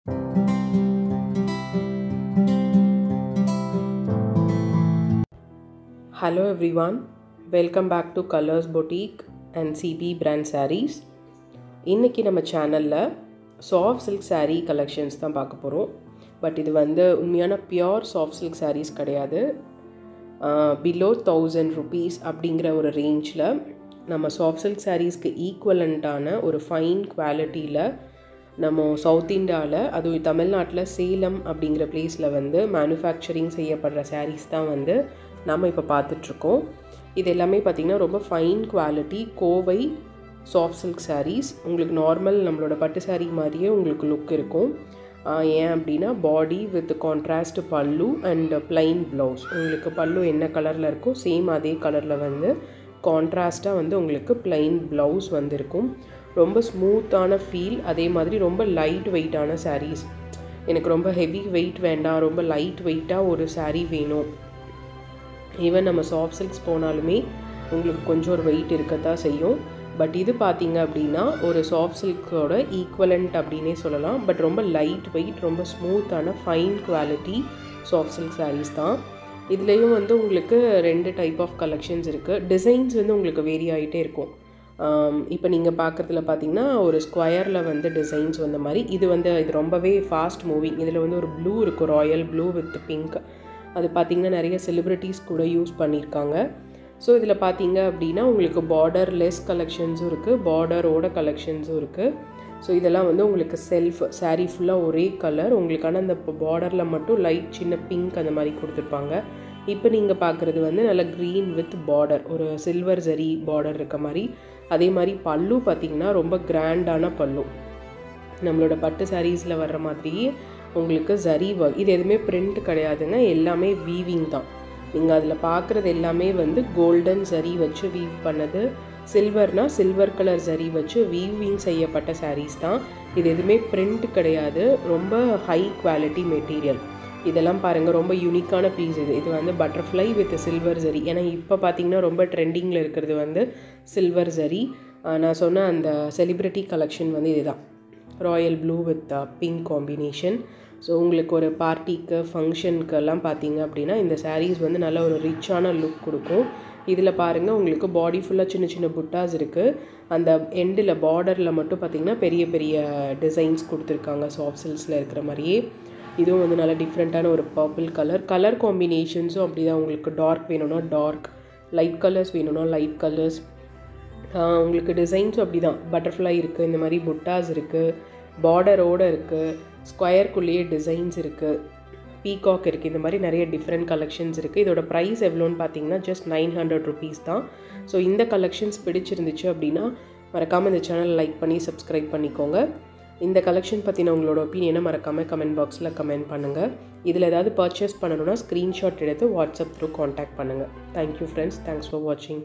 Hello everyone, welcome back to Colors Boutique and CB brand sarees. இன்னைக்கு நம்ம சேனல்ல soft silk saree collections தான் பார்க்க போறோம். பட் இது உண்மையான pure soft silk sarees கிடையாது. below 1000 rupees அப்படிங்கற ஒரு ரேஞ்ச்ல நம்ம soft silk sareesக்கு ஈக்குவலன்ட்டான ஒரு ஃபைன் குவாலிட்டில நம்ம சவுத் இந்தியால அதுவும் தமிழ்நாட்டுல சேலம் அப்படிங்கற பிளேஸ்ல manufacturing செய்யப்படுற sarees தான் நாம இப்ப பார்த்துட்டு இருக்கோம். இது எல்லாமே பாத்தீங்கன்னா ரொம்ப fine quality Kovai soft silk sarees. உங்களுக்கு நார்மல் நம்மளோட பட்டு saree மாதிரியே உங்களுக்கு லுக் இருக்கும். ஏன் அப்படினா body with contrast pallu and plain blouse. உங்களுக்கு பல்லு என்ன கலர்ல இருக்கோ சேம் அதே கலர்ல கான்ட்ராஸ்டா உங்களுக்கு plain blouse இருக்கும். ரொம்ப ஸ்மூத்தான ஃபீல், அதே மாதிரி ரொம்ப லைட் வெயிட்டான sarees. எனக்கு ரொம்ப ஹெவி வெயிட் வேண்டாம், ரொம்ப லைட் வெயிட்டா ஒரு saree வேணும். ஈவன் நம்ம சாஃப்ட் சில்க்ஸ் போனாலுமே உங்களுக்கு கொஞ்சம் ஒரு வெயிட் இருக்கத்தான் செய்யும். பட் இது பார்த்தீங்க அப்படின்னா ஒரு சாஃப்ட் சில்கோட ஈக்குவலண்ட் அப்படின்னே சொல்லலாம். பட் ரொம்ப லைட் வெயிட், ரொம்ப ஸ்மூத்தான fine quality soft silk sarees தான். இதுலேயும் உங்களுக்கு ரெண்டு டைப் ஆஃப் கலெக்ஷன்ஸ் இருக்குது. டிசைன்ஸ் உங்களுக்கு வேரி ஆகிட்டே இருக்கும். இப்போ நீங்கள் பார்க்குறதுல பார்த்தீங்கன்னா ஒரு ஸ்கொயரில் டிசைன்ஸ் மாதிரி இது இது ரொம்பவே ஃபாஸ்ட் மூவிங். இதில் ஒரு ப்ளூ இருக்கும், ராயல் ப்ளூ வித் பிங்க். அது பார்த்தீங்கன்னா நிறைய செலிப்ரிட்டிஸ் கூட யூஸ் பண்ணியிருக்காங்க. ஸோ இதில் பார்த்தீங்க அப்படின்னா உங்களுக்கு பார்டர் லெஸ் கலெக்ஷன்ஸும் இருக்குது, பார்டரோட கலெக்ஷன்ஸும் இருக்குது. ஸோ இதெல்லாம் உங்களுக்கு செல்ஃப் saree ஃபுல்லாக ஒரே கலர், உங்களுக்கான அந்த பார்டரில் மட்டும் லைட் சின்ன பிங்க் அந்த மாதிரி கொடுத்துருப்பாங்க. இப்போ நீங்கள் பார்க்குறது நல்ல க்ரீன் வித் பார்டர், ஒரு சில்வர் ஜரி பார்டர் இருக்க மாதிரி. அதே மாதிரி பல்லு பார்த்தீங்கன்னா ரொம்ப கிராண்டான பல்லு, நம்மளோட பட்டு சாரீஸில் வர்ற மாதிரி உங்களுக்கு ஜரி ஒர்க். இது எதுவுமே பிரிண்ட் கிடையாதுங்க, எல்லாமே வீவிங் தான். நீங்கள் அதில் பார்க்குறது எல்லாமே கோல்டன் ஜரி வச்சு வீவ் பண்ணது, சில்வர்னா சில்வர் கலர் ஜரி வச்சு வீவிங் செய்யப்பட்ட சாரீஸ் தான். இது எதுவுமே பிரிண்ட் கிடையாது, ரொம்ப ஹை குவாலிட்டி மெட்டீரியல். இதெல்லாம் பாருங்கள், ரொம்ப யூனிக்கான பீஸ். இது பட்டர்ஃப்ளை வித் சில்வர் ஜரி. ஏன்னா இப்போ பார்த்தீங்கன்னா ரொம்ப ட்ரெண்டிங்கில் இருக்கிறது சில்வர் ஜரி. நான் சொன்ன அந்த செலிப்ரிட்டி கலெக்ஷன் இதுதான், royal blue with pink combination. So உங்களுக்கு ஒரு பார்ட்டிக்கு ஃபங்க்ஷனுக்கெல்லாம் பார்த்தீங்க அப்படின்னா இந்த சாரீஸ் நல்ல ஒரு ரிச்சான லுக் கொடுக்கும். இதில் பாருங்கள் உங்களுக்கு பாடி ஃபுல்லாக சின்ன சின்ன புட்டாஸ் இருக்குது. அந்த எண்டில் பார்டரில் மட்டும் பார்த்திங்கன்னா பெரிய பெரிய டிசைன்ஸ் கொடுத்துருக்காங்க சாஃப்ட் சில்க்ஸில் இருக்கிற மாதிரியே. இதுவும் நல்ல டிஃப்ரெண்ட்டான ஒரு பர்பிள் கலர் காம்பினேஷன்ஸும் அப்படி தான். உங்களுக்கு டார்க் வேணும்னா டார்க், லைட் கலர்ஸ் வேணும்னா லைட் கலர்ஸ். உங்களுக்கு டிசைன்ஸும் அப்படி தான், பட்டர்ஃப்ளை இருக்குது, இந்த மாதிரி புட்டாஸ் இருக்குது, பார்டரோடு இருக்குது, ஸ்கொயருக்குள்ளேயே டிசைன்ஸ் இருக்குது, பீகாக் இருக்குது. இந்த மாதிரி நிறைய டிஃப்ரெண்ட் கலெக்ஷன்ஸ் இருக்குது. இதோட ப்ரைஸ் எவ்வளோன்னு பார்த்தீங்கன்னா ஜஸ்ட் 900 rupees தான். ஸோ இந்த கலெக்ஷன்ஸ் பிடிச்சிருந்துச்சு அப்படின்னா மறக்காமல் இந்த சேனல் லைக் பண்ணி சப்ஸ்கிரைப் பண்ணிக்கோங்க. இந்த கலெக்ஷன் பற்றின உங்களோட ஒப்பீனியனை மறக்காமல் கமெண்ட் பாக்ஸில் கமெண்ட் பண்ணுங்கள். இதில் ஏதாவது பர்ச்சேஸ் பண்ணணுன்னா ஸ்க்ரீன்ஷாட் எடுத்து வாட்ஸ்அப் த்ரூ காண்டாக்ட் பண்ணுங்கள். தேங்க்யூ ஃப்ரெண்ட்ஸ், தேங்க்ஸ் ஃபார் வாட்சிங்.